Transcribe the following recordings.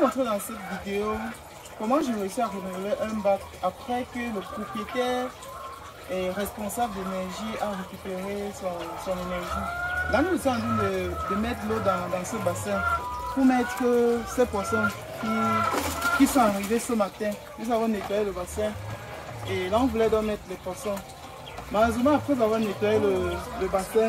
montrer dans cette vidéo comment j'ai réussi à renouveler un bac après que le propriétaire et responsable d'énergie a récupéré son énergie. Là, nous sommes en train de mettre l'eau dans ce bassin pour mettre ces poissons qui sont arrivés ce matin. Nous avons nettoyé le bassin et là, on voulait donc mettre les poissons. Malheureusement, après avoir nettoyé le bassin,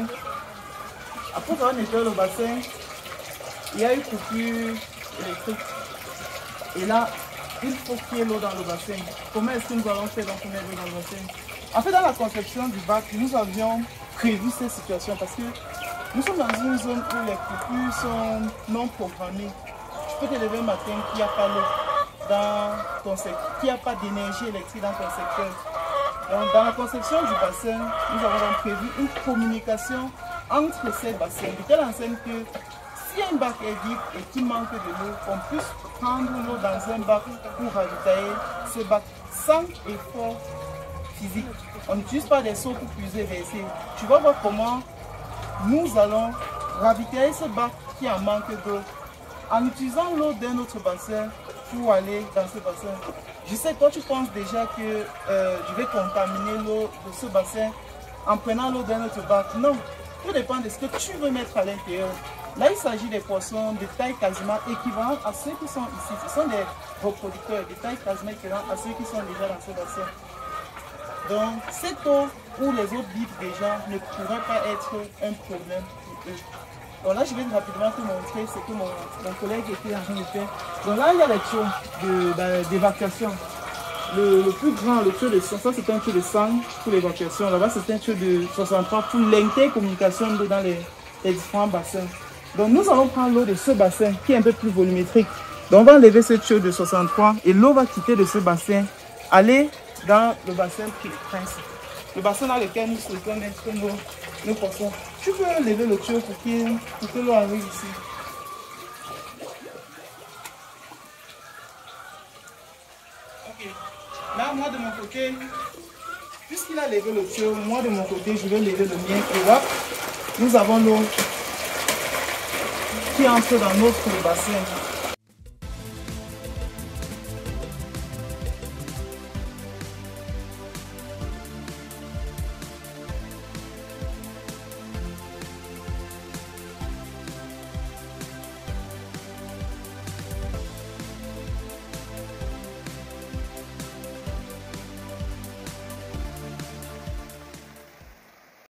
il y a eu coupure électrique. Et là, il faut qu'il y ait l'eau dans le bassin. Comment est-ce que nous allons faire donc pour mettre l'eau dans le bassin? En fait, dans la conception du bac, nous avions prévu ces situations parce que nous sommes dans une zone où les coupures sont non programmées. Tu peux te lever le matin qu'il n'y a pas l'eau dans ton secteur, qu'il n'y a pas d'énergie électrique dans ton secteur. Donc, dans la conception du bassin, nous avons donc prévu une communication entre ces bassins, de telle enseigne que si un bac est vide et qu'il manque de l'eau, on puisse prendre l'eau dans un bac pour ravitailler ce bac sans effort physique. On n'utilise pas des seaux pour puiser, verser. Tu vas voir comment nous allons ravitailler ce bac qui en manque d'eau en utilisant l'eau d'un autre bassin pour aller dans ce bassin. Je sais que toi tu penses déjà que je vais contaminer l'eau de ce bassin en prenant l'eau d'un autre bac. Non, tout dépend de ce que tu veux mettre à l'intérieur. Là, il s'agit des poissons de taille quasiment équivalente à ceux qui sont ici. Ce sont des reproducteurs de taille quasiment équivalente à ceux qui sont déjà dans ce bassin. Donc, cette eau où les autres vivent déjà ne pourrait pas être un problème pour eux. Donc là, je vais rapidement te montrer ce que mon collègue était en train de faire. Donc là, il y a les tuyaux d'évacuation. Le plus grand, le tuyau de 100, ça c'est un tuyau de 100 pour l'évacuation. Là-bas, c'est un tuyau de 63 pour l'intercommunication d'eau dans les différents bassins. Donc nous allons prendre l'eau de ce bassin qui est un peu plus volumétrique. Donc on va enlever ce tuyau de 63 et l'eau va quitter de ce bassin, aller dans le bassin principal. Le bassin dans lequel nous souhaitons mettre nos poissons. Tu peux lever le tuyau pour que l'eau arrive ici. Ok. Là, moi de mon côté, puisqu'il a levé le tuyau, moi de mon côté, je vais lever le mien. Et voilà, nous avons l'eau qui entre dans notre bassin.